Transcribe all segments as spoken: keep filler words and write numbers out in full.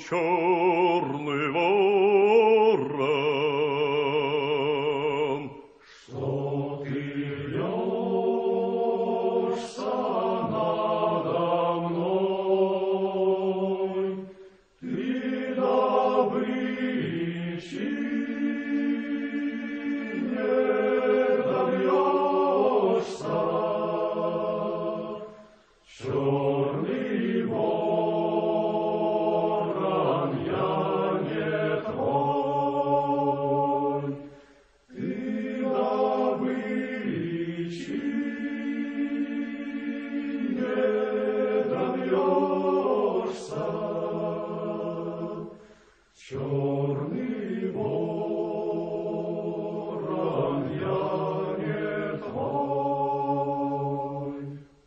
черный ворон. Что ты вьешься надо мной, ты добычи не добьешься. Черный ворон, я не твой, ты добычи не добьешься. Черный ворон, я не твой.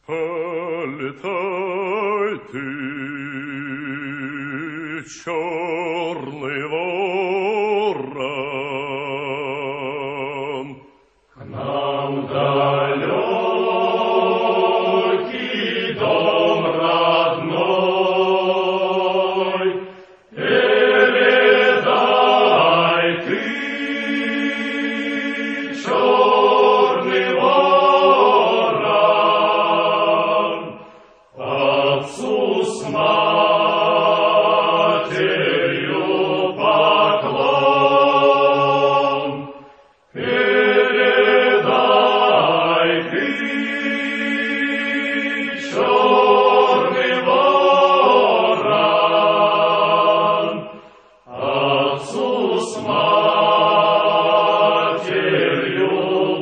Полетай ты, черный ворон, К нам далекий дом родной, передай ты, черный ворон, отцу с матерью поклон. Передай ты, черный ворон, отцу с матерью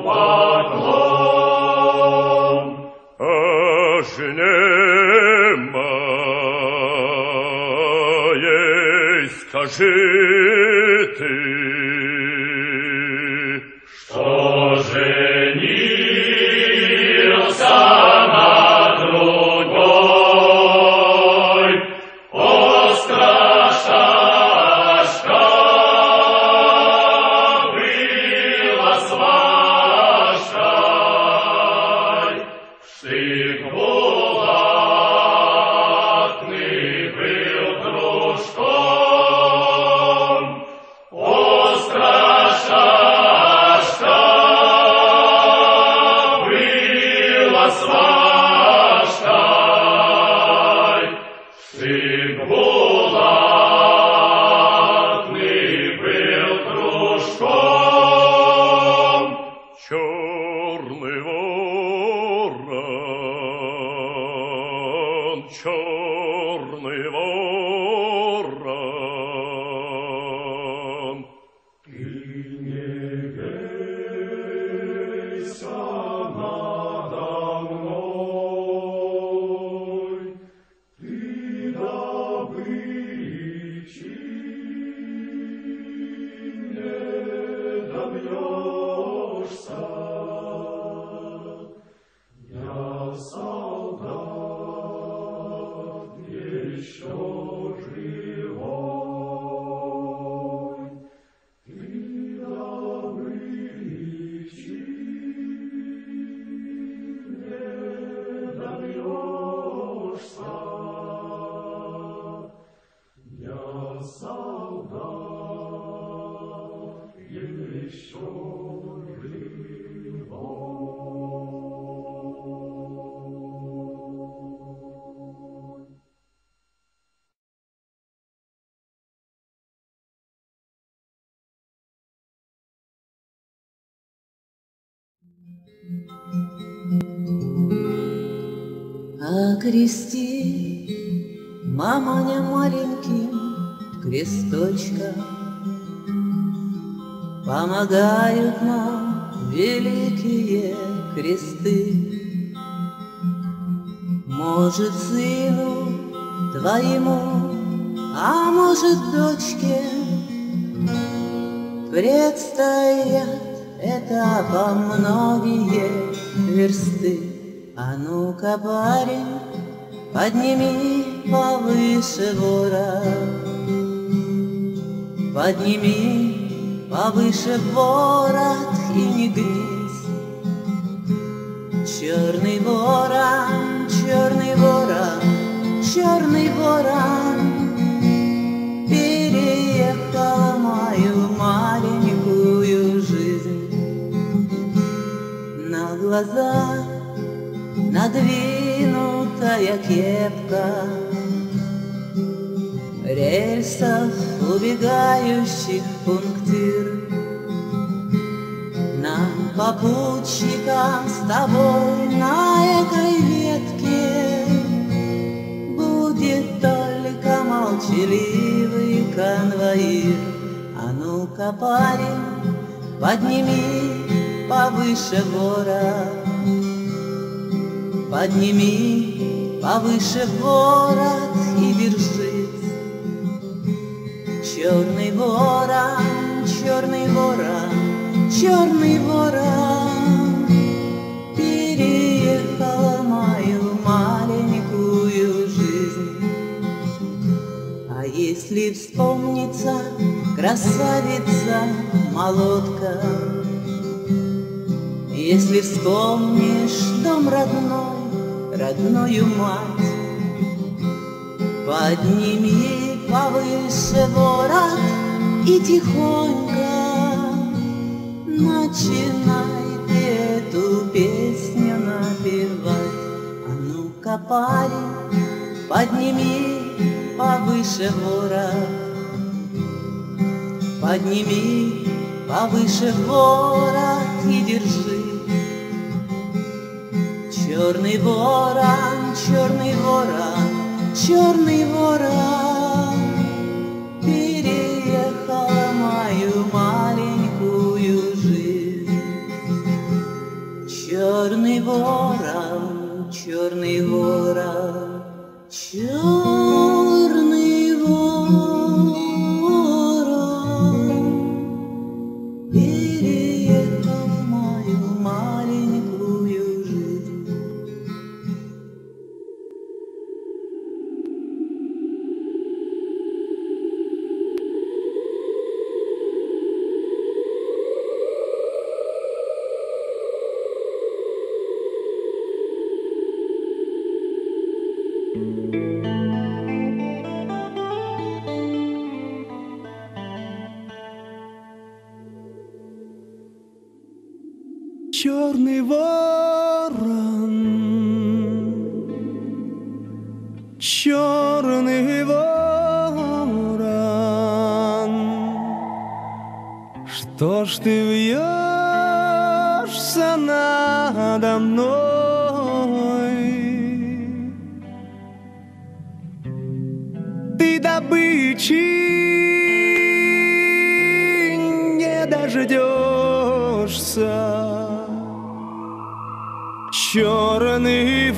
поклон. о жене моей скажи ты, Что женился на другой, острашашка была с вашей, штык булатный был кружком, острашашка была с вашей, штык булатный был кружком. черный ворон, черный ворон. Ты не вейся надо мной, ты добычи не добьешься. Я солдат еще живой, ты добычи не добьешься. Я солдат еще живой. Окрести, маманя, маленьким кресточком, помогают нам великие кресты. Может, сыну твоему, а может, дочке, предстоят этапом многие версты. А ну-ка, парень, подними повыше ворот, подними повыше ворот и не гнись. Черный ворон, черный ворон, черный ворон, глаза надвинутая кепка рельсов, убегающих в пунктир. Нам, попутчикам, с тобой на этой ветке будет только молчаливый конвоир. А ну-ка, парень, подними повыше ворот, подними повыше ворот и держись. Черный ворон, черный ворон, черный ворон переехал мою маленькую жизнь. А если вспомнится красавица молодка, если вспомнишь дом родной, родную мать, подними повыше ворот и тихонько начинай ты эту песню напевать. А ну-ка, парень, подними повыше ворот, подними повыше ворот и держи. Черный ворон, черный ворон, черный ворон переехал мою маленькую жизнь. Черный ворон, черный ворон, черный ворон переехал мою маленькую жизнь. Черный ворон, черный ворон, что ж ты вьешься надо мной? Ты добычи не дождешься. Черный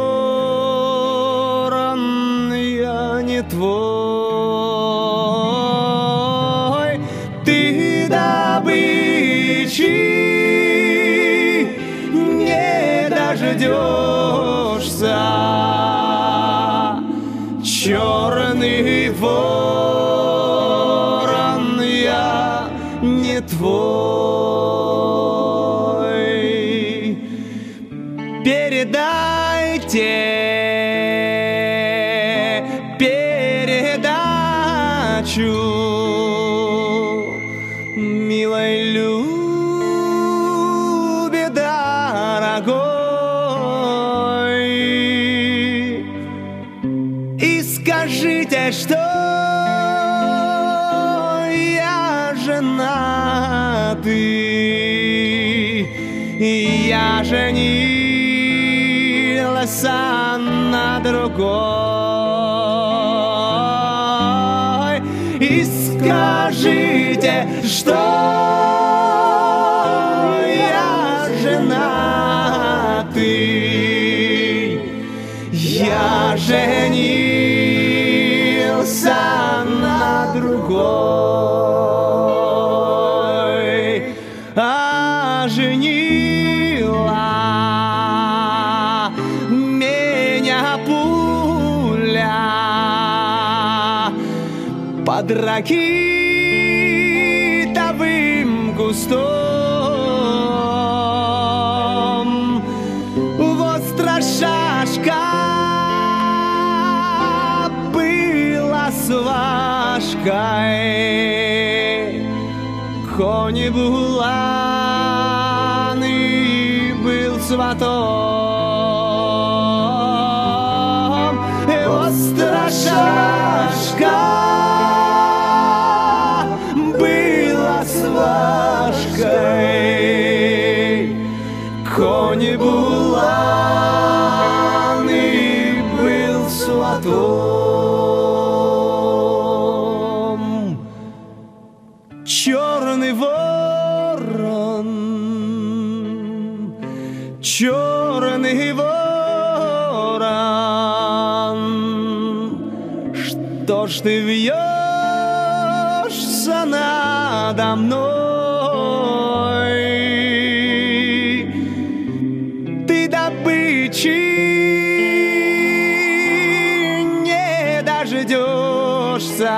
ворон, я не твой, ты добычи не дождешься. Черный ворон, я не твой. Передайте передачу милой Любе дорогой и скажите, что я женатый, я женился на другой. И скажите, что я женатый, я женился на другой. А женила меня пуля под ракитовым кустом. Вот страшашка была сважкой, конь буланы был сватом. Острая шашка была сважкой, конь буланый был сватом. Черный ворон, черный ворон, что ж ты вьешься надо мной? Ты добычи не дождешься.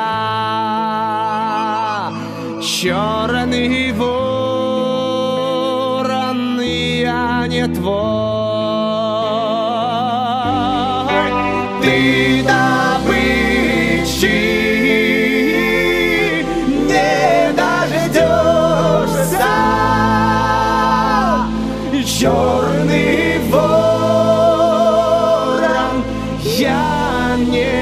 Черный ворон, я не твой. Ты добычи не дождешься. Черный ворон, я не